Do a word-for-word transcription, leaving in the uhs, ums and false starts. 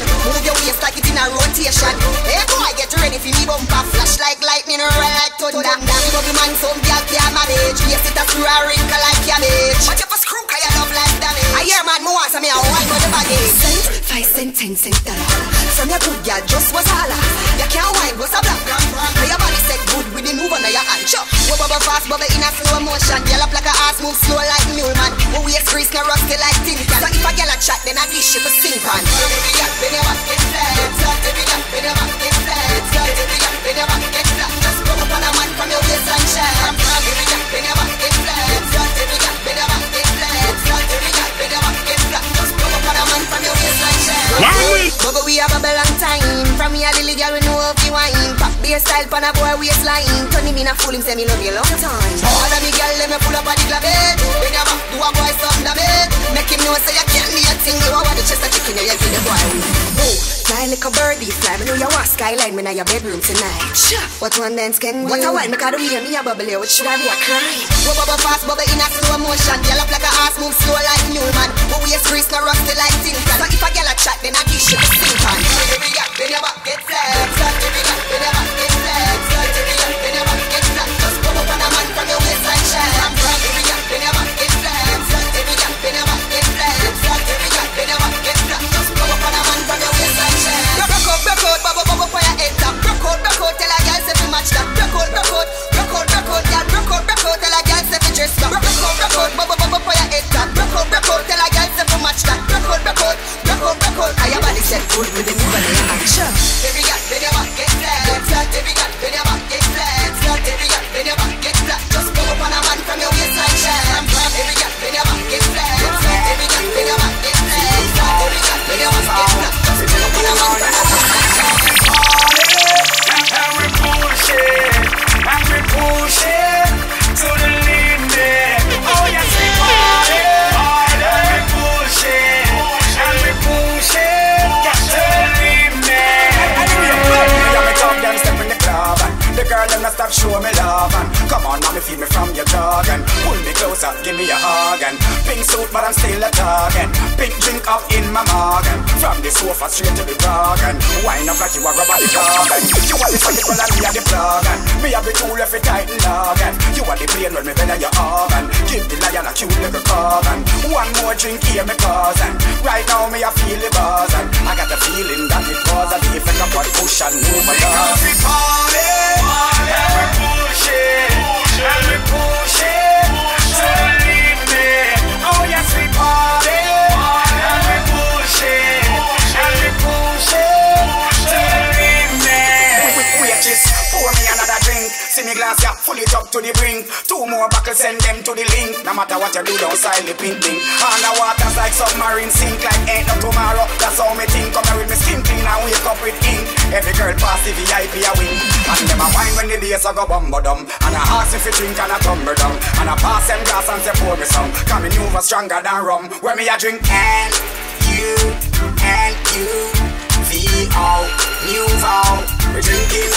Move your waist like it in a rotation. Hey boy, get ready for me bumper. Flash like lightning, roll like thunder. Bubble man, some girl can't manage. Yes, it a screw a wrinkle like cabbage. But if a screw, cause you love like damage. I hear man, more so me a wine for the baggage. Cent, five cent, ten cent dollar. From your good girl, just was holla. You can't wine, what's a black? Now your body set good with the move under your hand. Sure. Go bubble fast, bubble in a slow motion. Girl up like a ass, move slow like mule man. Who waist grease, no rusty like tin can. So if a girl a chat, then I dish you for sink on. Every girl, when your back get flat. Every girl, when your back get flat. Every girl, when your back get flat. Just go up on a man from your waist and shine. Every girl, when your back get flat. Every girl, when your back get flat. Every girl, when your back get flat. Just go up on a man from your waist and shine. Bubble we a bubble long time. From me a little girl we know how to wine. Pop bass style pan a boy waistline. Turn him in a fool him say me love you long time. All of me girl let me pull up a the clavette. When you back do a boy something damage. Make him know say you can't be a thing. You want the chest of chicken you give the boy. Oh, fly like a birdie fly. Me know you want skyline. Me know your bedroom tonight. Sure. What one dance can what a wine. Me call the way me a bubble here. What should I be a cry? Go bubble fast bubble in a slow motion. Girl up like a ass move slow like mule man. Who waist grease no rusty like tin can. So if a girl a chat then I dish you the sink on. Every girl when your back get flat. Every girl when your back get flat. Every girl when your back get flat. Just go up on a man from your waist and shine. Every girl when your back get flat. Every girl when your back get flat. Every girl when your back get flat. Just go up on a man from your waist and shine. Broke out, broke out, bubble bubble for your head top. Broke out, broke out, tell a girl say to match that. Broke out, broke out, broke out, broke out, girl. Broke out, broke out, tell a girl say to dress that. Broke out, broke out, bubble bubble for your head top. Broke out, broke out, tell a girl say to match that. Broke out, broke out, broke out, broke out. I your body set good with the move and the action. Every girl when your back get flat. Every girl when your back get flat. Every girl when your back get flat. Just go up on a man from your waist and shine. Every girl when your back get flat. Every girl when your back get flat. Every girl when your back get flat. Just go up on a man from your waist and shine. And we push it, and we push it to the limit. Oh yes, we party, party. And we push it, and we push it to the limit. And we are me talk them step in the club and the girl them not stop show me love and come on, mommy feel me from your dog and pull me closer, give me a hug and pink suit but I'm still a dog and pink drink up in my mug and from the sofa straight to the rug and wind up like you a rubber the dog and you are the solid one and me a the plug and me a the tool if it tight and log and you are the plane when me better your hug and give the lion a cute little cub and one more drink here me cause and right now me a feel the buzz and I got the feeling that it was a the effect of what push and move along. Because we party, and we push it, and we push it to the limit. Oh yes we party, and we push it, and we push it to the limit. Wait, just pour me another drink. See me glass, yeah, full it up to the brink. Two more buckles, send them to the link. No matter what you do, don't side the pink thing. Underwater's like submarine sink, like ain't no tomorrow. That's how me think. Come here with me skin clean and wake up with ink. Every girl pass the V I P a wing. And them a wine when the days a go bumbo dum. And I ask if you drink and I tumble down. And I pass them glass and say pour me some. Cause me new stronger than rum. Where me a drink and you, and you V O, new vow. We drinking